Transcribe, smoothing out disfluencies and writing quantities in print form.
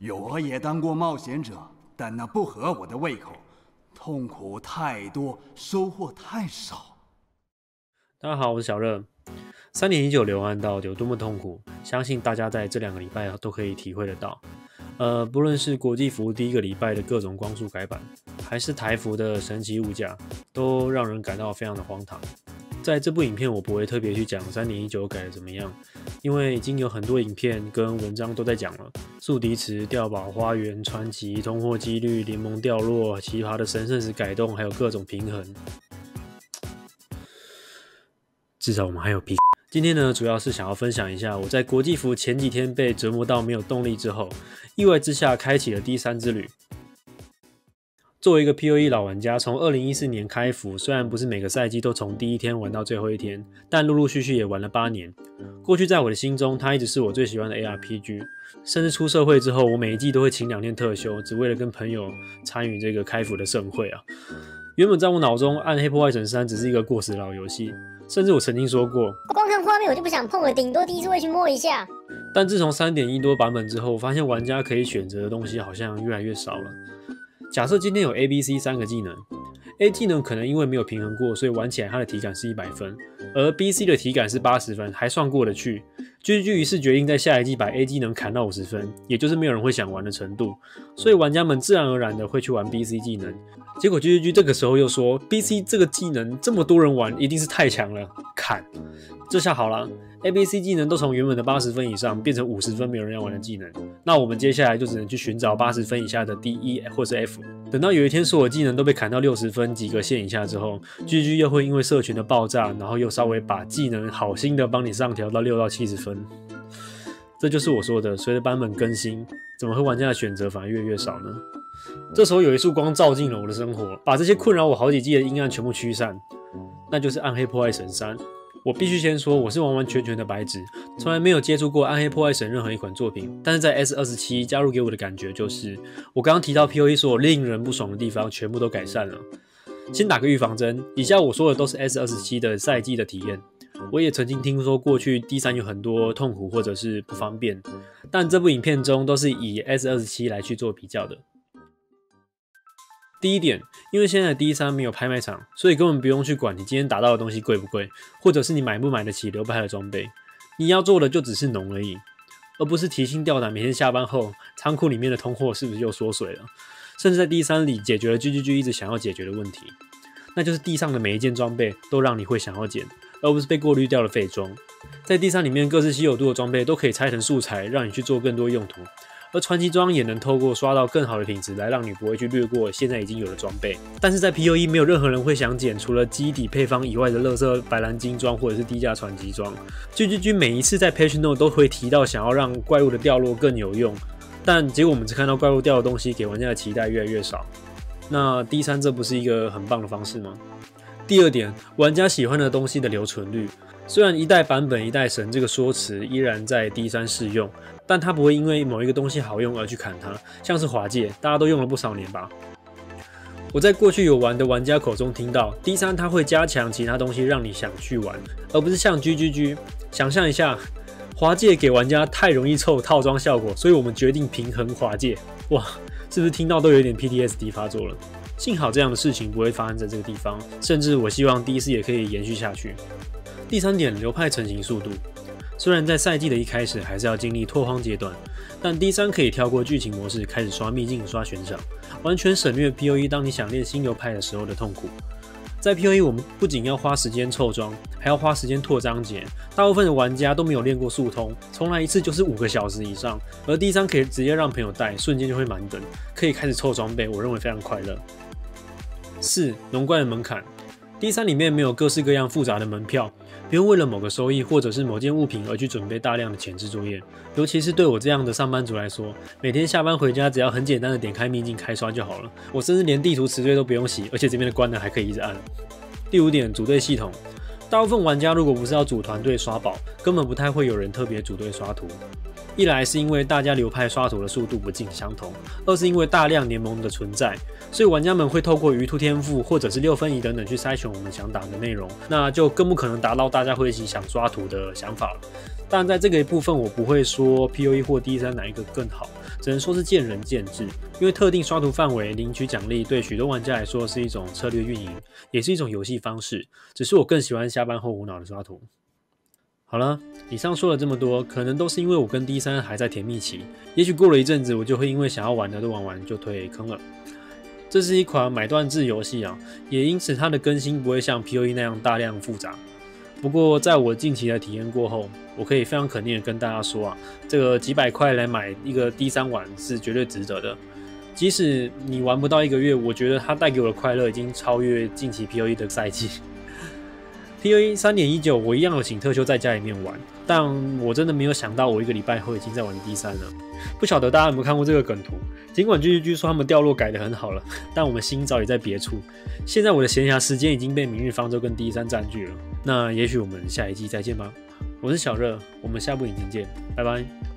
我也当过冒险者，但那不合我的胃口，痛苦太多，收获太少。 大家好，我是小热。3.19流汗到底有多么痛苦，相信大家在这2个礼拜都可以体会得到。不论是国际服第1个礼拜的各种光速改版，还是台服的神奇物价，都让人感到非常的荒唐。在这部影片，我不会特别去讲3.19改的怎么样，因为已经有很多影片跟文章都在讲了。宿敌池、碉堡、花园、传奇、通货几率、联盟掉落、奇葩的神圣石改动，还有各种平衡。至少我们还有皮。今天呢，主要是想要分享一下我在国际服前几天被折磨到没有动力之后，意外之下开启了第3之旅。作为一个 PoE 老玩家，从2014年开服，虽然不是每个赛季都从第1天玩到最后1天，但陆陆续续也玩了8年。过去在我的心中，它一直是我最喜欢的 ARPG。甚至出社会之后，我每一季都会请2天特休，只为了跟朋友参与这个开服的盛会啊。原本在我脑中，《暗黑破坏神3》只是一个过时老游戏，甚至我曾经说过， 光看画面我就不想碰了，顶多第一次会去摸一下。 但自从 3.1 多版本之后，我发现玩家可以选择的东西好像越来越少了。假设今天有 A、B、C 3个技能 ，A 技能可能因为没有平衡过，所以玩起来它的体感是100分，而 B、C 的体感是80分，还算过得去。GGG 于是决定在下一季把 A 技能砍到50分，也就是没有人会想玩的程度，所以玩家们自然而然的会去玩 B、C 技能。结果 GGG 这个时候又说 B、C 这个技能这么多人玩，一定是太强了，砍。这下好了 ，A、B、C 技能都从原本的80分以上变成50分没有人要玩的技能，那我们接下来就只能去寻找80分以下的 D、E 或是 F。等到有一天所有技能都被砍到60分及格线以下之后 ，GG 又会因为社群的爆炸，然后又稍微把技能好心的帮你上调到6到70分。这就是我说的，随着版本更新，怎么会玩家的选择反而越来越少呢？这时候有一束光照进了我的生活，把这些困扰我好几季的阴暗全部驱散，那就是《暗黑破坏神3》。我必须先说，我是完完全全的白纸，从来没有接触过《暗黑破坏神》任何一款作品。但是在 S27 加入给我的感觉就是，我刚刚提到 PoE 所有令人不爽的地方全部都改善了。先打个预防针，以下我说的都是 S27 的赛季的体验。我也曾经听说过去第3有很多痛苦或者是不方便，但这部影片中都是以 S27 来去做比较的。第一点，因为现在的D3没有拍卖场，所以根本不用去管你今天打到的东西贵不贵，或者是你买不买得起流派的装备。你要做的就只是农而已，而不是提心吊胆每天下班后仓库里面的通货是不是又缩水了。甚至在D3里解决了 GGG 一直想要解决的问题，那就是地上的每一件装备都让你会想要捡，而不是被过滤掉的废装。在D3里面，各式稀有度的装备都可以拆成素材，让你去做更多用途。而传奇装也能透过刷到更好的品质来让你不会去略过现在已经有的装备。但是在 PoE 没有任何人会想捡除了基底配方以外的垃圾白蓝金装或者是低价传奇装。GGG 每一次在 Patch Note 都会提到想要让怪物的掉落更有用，但结果我们只看到怪物掉的东西给玩家的期待越来越少。那D3这不是一个很棒的方式吗？第二点，玩家喜欢的东西的留存率。虽然一代版本一代神这个说辞依然在D3适用，但它不会因为某一个东西好用而去砍它，像是滑戒，大家都用了不少年吧。我在过去有玩的玩家口中听到 D3 它会加强其他东西让你想去玩，而不是像 GGG。想象一下，滑戒给玩家太容易凑套装效果，所以我们决定平衡滑戒。哇，是不是听到都有点 PTSD 发作了？幸好这样的事情不会发生在这个地方，甚至我希望D4也可以延续下去。第3点，流派成型速度。虽然在赛季的一开始还是要经历拓荒阶段，但D3可以跳过剧情模式开始刷秘境、刷悬赏，完全省略 PoE 当你想练新流派的时候的痛苦。在 PoE 我们不仅要花时间凑装，还要花时间拓章节，大部分的玩家都没有练过速通，重来一次就是5个小时以上，而D3可以直接让朋友带，瞬间就会满等，可以开始凑装备，我认为非常快乐。4. 农怪的门槛。D3里面没有各式各样复杂的门票，不用为了某个收益或者是某件物品而去准备大量的前置作业，尤其是对我这样的上班族来说，每天下班回家只要很简单的点开秘境开刷就好了，我甚至连地图词缀都不用洗，而且这边的关呢还可以一直按。第5点，组队系统。大部分玩家如果不是要组团队刷宝，根本不太会有人特别组队刷图。一来是因为大家流派刷图的速度不尽相同，二是因为大量联盟的存在，所以玩家们会透过鱼兔天赋或者是6分仪等等去筛选我们想打的内容，那就更不可能达到大家会一起想刷图的想法了。当然在这个部分我不会说 PoE 或 D3 哪一个更好， 只能说是见仁见智。因为特定刷图范围领取奖励对许多玩家来说是一种策略运营，也是一种游戏方式。只是我更喜欢下班后无脑的刷图。好了，以上说了这么多，可能都是因为我跟 D3 还在甜蜜期，也许过了一阵子，我就会因为想要玩的都玩完就退坑了。这是一款买断制游戏啊，也因此它的更新不会像 PoE 那样大量复杂。不过在我近期的体验过后，我可以非常肯定的跟大家说啊，这个几百块来买一个 D3 玩是绝对值得的。即使你玩不到1个月，我觉得它带给我的快乐已经超越近期 PoE 的赛季。PoE 3.19 我一样有请特休在家里面玩，但我真的没有想到我1个礼拜后已经在玩 D3 了。不晓得大家有没有看过这个梗图？尽管 GGG 说他们掉落改得很好了，但我们心早已在别处。现在我的闲暇时间已经被明日方舟跟 D3 占据了。那也许我们下一季再见吧。我是小热，我们下部影片见，拜拜。